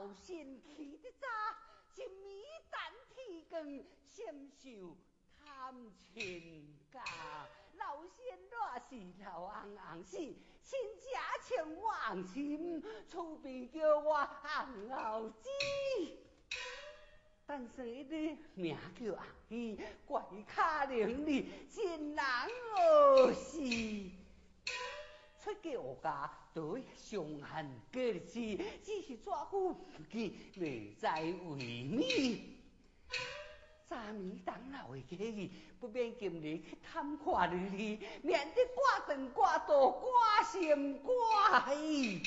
老先去的早，一米等天光，享受探亲家。老先若是老昂昂死，亲家请我昂亲，厝边叫我昂老子。但是一个名叫昂喜，怪卡伶俐，真人恶死。出家学家对上汉过日子，只是抓夫不见，未在为你。昨暝当老的家己，不免今日去探看你，免得挂肠挂肚、挂心挂意。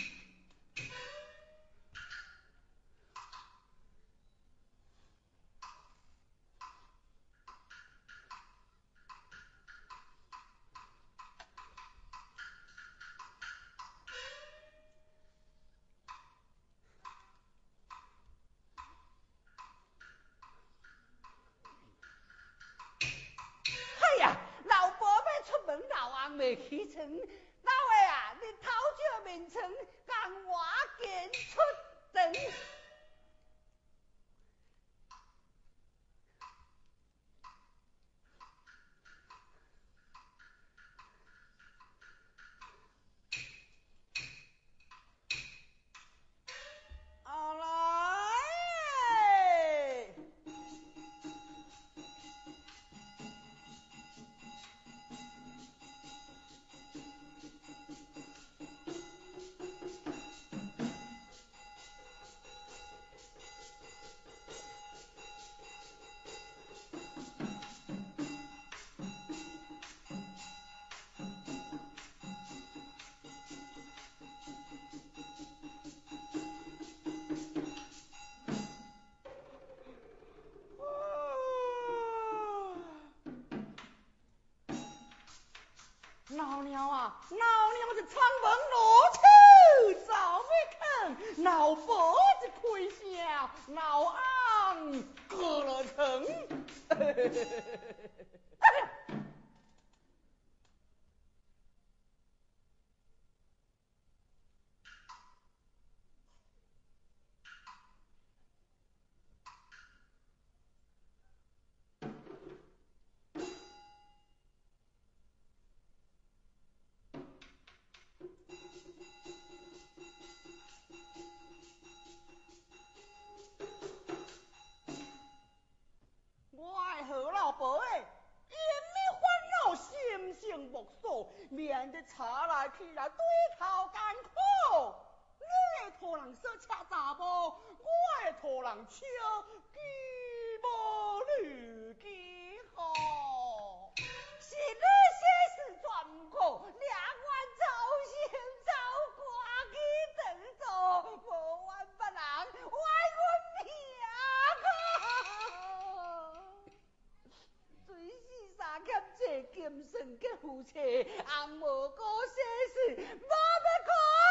未起床，老爷啊，你头照面床，共我见出灯。老娘啊，老娘是窗门落去早没看，老伯子亏笑，老昂过了城。免得查来去来对头艰苦，你会托人说车查某，我会托人笑举无女几好。是你些事全靠两岸操心走挂去等做，无怨别人怪阮命。最是三欠债，金算结夫妻，红无过世事，无要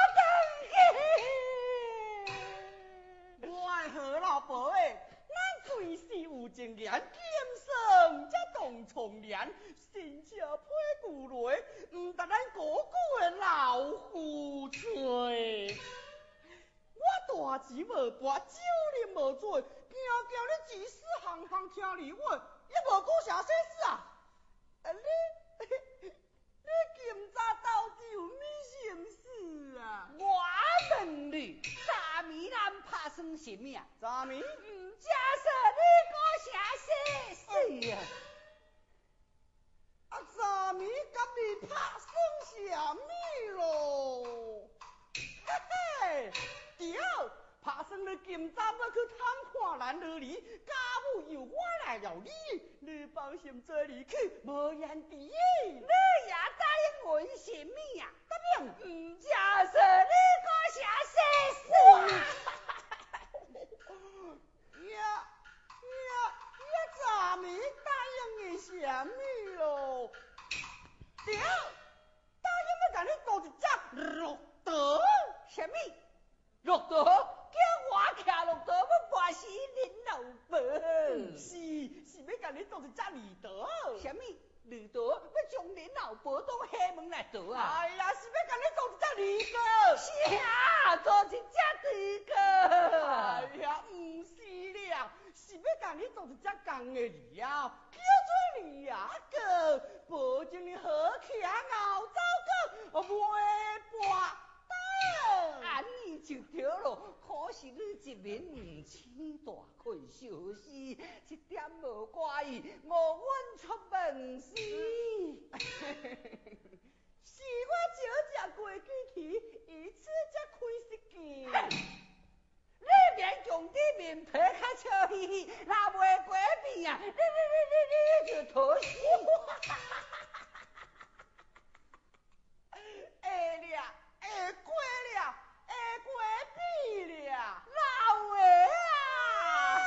可等去。我的好老婆咱最是有情缘，今生才同重连，新车配旧来，唔但咱哥哥的老夫妻。我大钱无跋，酒啉无醉，惊叫你一世行行听你话，也无顾啥世事啊！你今早到底有咩心事啊？我问你，昨暝咱拍算什么啊？昨暝唔假说你个啥世事啊？昨暝甲你拍算什么咯？嘿嘿，对，拍算你今早要去探看咱儿女，家母由我来了你放心做离去，无言敌意。你也答应阮什么啊？答应唔假说你个啥世事？昨暝答应的什么咯？对，答应要甲你做一只骆驼。什么？骆驼？叫我骑骆驼要跋死恁老婆？是要甲你做一只驴驼。什么？驴驼？要将恁老婆当下门来夺啊？哎呀，是要甲你做一只驴哥。是啊，做一只驴哥。哎都是这讲的了，叫做你呀个，保证你好气啊熬糟糕，袂跋倒。 安尼就对咯，可是你一面唔青大困小事，一点无怪意，我阮出门时。 是我少食过几天，因此才开失见。 你免强啲面皮较笑嘻嘻，若袂过面啊，你就讨死。 会了，会过了，会过比了， 老的啊！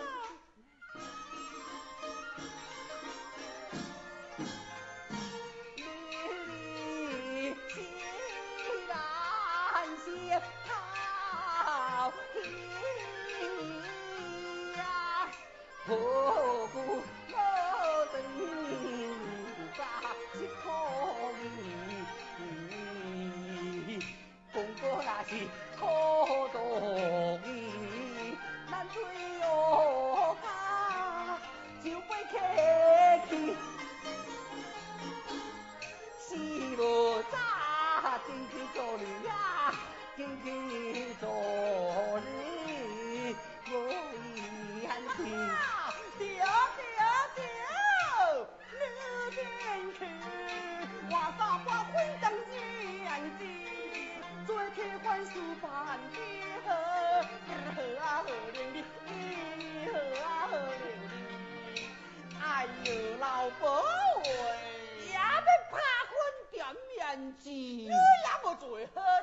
你既然是讨喜呀，何故我等家一口面？公哥那是可动意，咱对我家就被客气。是无早进去做女呀，进去做女，我遗憾是。 你进去，我早把婚当见子，做客还事办得好，好啊好了你，好啊好了你，哎呦老婆喂， 也要拍婚点面子， 也无做好